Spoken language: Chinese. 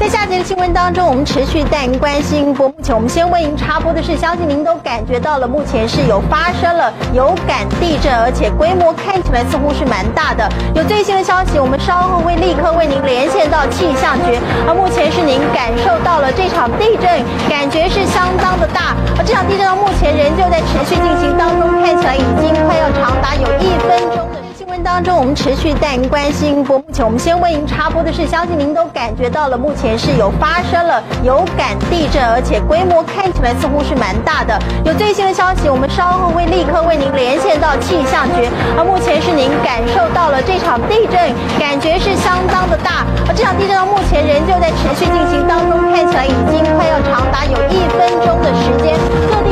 在下节的新闻当中，我们持续带您关心。目前我们先为您插播的是，相信您都感觉到了，目前是有发生了有感地震，而且规模看起来似乎是蛮大的。有最新的消息，我们稍后会立刻为您连线到气象局。而目前是您感受到了这场地震，感觉是相当的大。而这场地震到目前仍旧在持续进行当中，看起来已经快要长达有1分钟的。新闻当中，我们持续带您关心。目前我们先为您插播的是，相信您都感觉到了，目前是有发生了有感地震，而且规模看起来似乎是蛮大的。有最新的消息，我们稍后会立刻为您连线到气象局。而目前是您感受到了这场地震，感觉是相当的大。而这场地震到目前仍旧在持续进行当中，看起来已经快要长达有1分钟的时间。